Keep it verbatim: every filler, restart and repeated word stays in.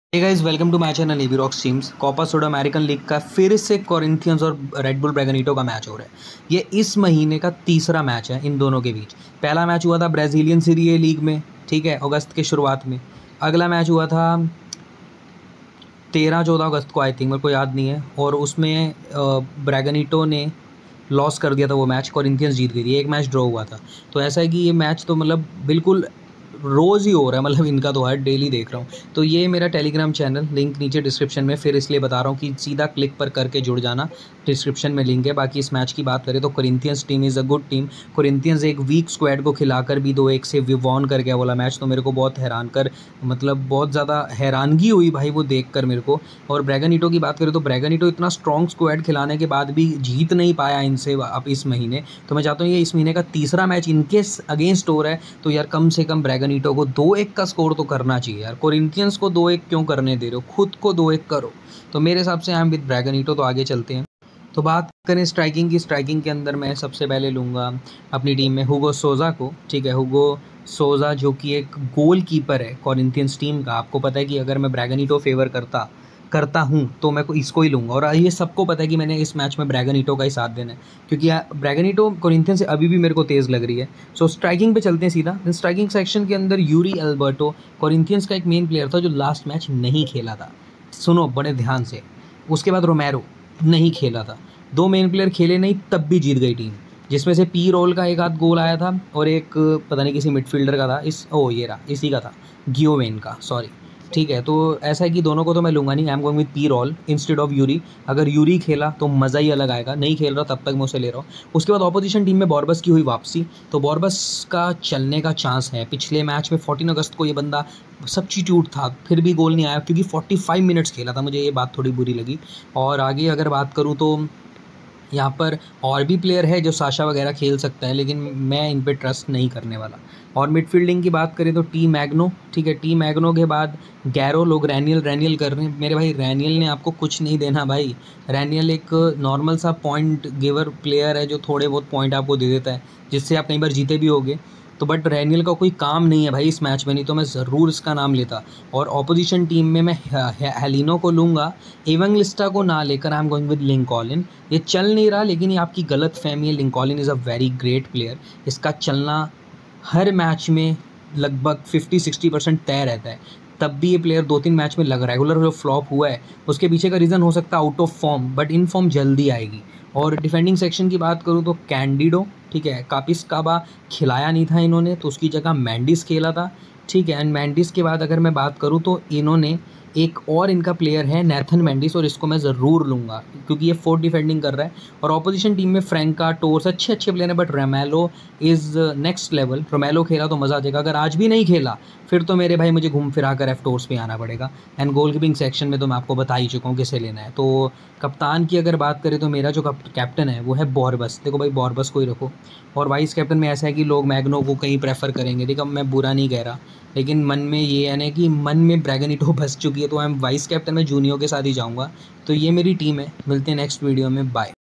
Hey guys, welcome to my channel AB rocks teams. Copa Sudamericana league का फिर से Corinthians और red bull ब्रैगनिटो का match हो रहा है। ये इस महीने का तीसरा मैच है इन दोनों के बीच। पहला मैच हुआ था ब्राज़ीलियन सीरी ए लीग में, ठीक है, अगस्त के शुरुआत में। अगला मैच हुआ था तेरह चौदह अगस्त को, आई थिंक, मेरे को याद नहीं है, और उसमें ब्रैगनिटो ने लॉस कर दिया था वो मैच, कोरिंथियंस जीत गई थी, एक मैच ड्रॉ हुआ था। तो ऐसा है कि ये मैच तो मतलब बिल्कुल रोज़ ही हो रहा है, मतलब इनका तो हर डेली देख रहा हूँ। तो ये मेरा टेलीग्राम चैनल, लिंक नीचे डिस्क्रिप्शन में, फिर इसलिए बता रहा हूँ कि सीधा क्लिक पर करके जुड़ जाना, डिस्क्रिप्शन में लिंक है। बाकी इस मैच की बात करें तो Corinthians team is a good team. Corinthians एक वीक स्क्वाड को खिलाकर भी दो एक से विवॉन कर गया वाला मैच, तो मेरे को बहुत हैरान कर, मतलब बहुत ज़्यादा हैरानगी हुई भाई वो देख कर मेरे को। और ब्रैगनिटो की बात करें तो ब्रैगनिटो इतना स्ट्रॉन्ग स्क्वाड खिलाने के बाद भी जीत नहीं पाया इनसे अब इस महीने। तो मैं चाहता हूँ ये इस महीने का तीसरा मैच इनके अगेंस्ट हो रहा है, तो यार कम से कम ब्रैगनिटो को दो एक का स्कोर तो करना चाहिए यार। कोरिंथियंस को दो एक क्यों करने दे रहे हो, खुद को दो एक करो। तो मेरे हिसाब से आई एम विद ब्रैगनिटो। तो आगे चलते हैं। तो बात करें स्ट्राइकिंग की, स्ट्राइकिंग के अंदर मैं सबसे पहले लूँगा अपनी टीम में हुगो सोजा को, ठीक है। हुगो सोजा जो कि एक गोल कीपर है कोरिंथियंस टीम का। आपको पता है कि अगर मैं ब्रैगनिटो फेवर करता करता हूँ तो मैं को इसको ही लूँगा, और ये सबको पता है कि मैंने इस मैच में ब्रैगनिटो का ही साथ देना है, क्योंकि ब्रैगनिटो कोरिंथियंस से अभी भी मेरे को तेज़ लग रही है। सो स्ट्राइकिंग पे चलते हैं सीधा। स्ट्राइकिंग सेक्शन के अंदर यूरी अल्बर्टो कोरिंथियंस का एक मेन प्लेयर था जो लास्ट मैच नहीं खेला था, सुनो बड़े ध्यान से। उसके बाद रोमेरो नहीं खेला था, दो मेन प्लेयर खेले नहीं, तब भी जीत गई टीम, जिसमें से पी रोल का एक आध गोल आया था और एक पता नहीं किसी मिडफील्डर का था, इस ओ ये रहा इसी का था, गियोवेन का, सॉरी, ठीक है। तो ऐसा है कि दोनों को तो मैं लूँगा नहीं, I am going with P Raul instead of Yuri. अगर यूरी खेला तो मज़ा ही अलग आएगा, नहीं खेल रहा तब तक मैं उसे ले रहा हूँ। उसके बाद ऑपोजिशन टीम में बोर्बस की हुई वापसी, तो बोर्बस का चलने का चांस है। पिछले मैच में चौदह अगस्त को ये बंदा सब्स्टिट्यूट था, फिर भी गोल नहीं आया, क्योंकि पैंतालीस मिनट्स खेला था, मुझे ये बात थोड़ी बुरी लगी। और आगे अगर बात करूँ तो यहाँ पर और भी प्लेयर है जो साशा वगैरह खेल सकता है, लेकिन मैं इन पे ट्रस्ट नहीं करने वाला। और मिडफील्डिंग की बात करें तो टी मैग्नो, ठीक है। टी मैग्नो के बाद गैरो, लोग रैनियल रैनियल कर रहे हैं। मेरे भाई रैनियल ने आपको कुछ नहीं देना भाई। रैनियल एक नॉर्मल सा पॉइंट गिवर प्लेयर है जो थोड़े बहुत पॉइंट आपको दे देता है, जिससे आप कई बार जीते भी होगे। तो बट रैनियल का कोई काम नहीं है भाई इस मैच में, नहीं तो मैं ज़रूर इसका नाम लेता। और ऑपोजिशन टीम में मैं हेलिनो को लूँगा, एवंगलिस्टा को ना लेकर I am going with Lincoln. ये चल नहीं रहा, लेकिन ये आपकी गलत फहमी है। Lincoln is a very great player, इसका चलना हर मैच में लगभग फिफ्टी सिक्सटी परसेंट तय रहता है। तब भी ये प्लेयर दो तीन मैच में लग रेगुलर जो फ्लॉप हुआ है, उसके पीछे का रीज़न हो सकता है out of form, but in form जल्दी आएगी। और डिफेंडिंग सेक्शन की बात करूँ तो कैंडिडो, ठीक है, कापिस काबा खिलाया नहीं था इन्होंने, तो उसकी जगह मैंडिस खेला था, ठीक है। एंड मैंडिस के बाद अगर मैं बात करूँ तो इन्होंने एक और इनका प्लेयर है नेथन मैंडिस, और इसको मैं ज़रूर लूँगा क्योंकि ये फोर्थ डिफेंडिंग कर रहा है। और ऑपोजिशन टीम में फ्रैंका, टोर्स, अच्छे अच्छे प्लेयर हैं, but Romero is next level. Romero खेला तो मज़ा आ जाएगा, अगर आज भी नहीं खेला फिर तो मेरे भाई मुझे घूम फिरा कर एफ टोर्स पे आना पड़ेगा। एंड गोल कीपिंग सेक्शन में तो मैं आपको बता ही चुका हूँ किसे लेना है। तो कप्तान की अगर बात करें तो मेरा जो कैप्टन है वो है बोर्बस। देखो भाई, बोर्बस को ही रखो। और वाइस कैप्टन में ऐसा है कि लोग मैग्नो को कहीं प्रेफर करेंगे, देखो मैं बुरा नहीं कह रहा, लेकिन मन में ये है ना कि मन में ब्रैगनिटो बस चुकी है, तो आई एम वाइस कैप्टन में जूनियो के साथ ही जाऊँगा। तो ये मेरी टीम है, मिलते हैं नेक्स्ट वीडियो में, बाय।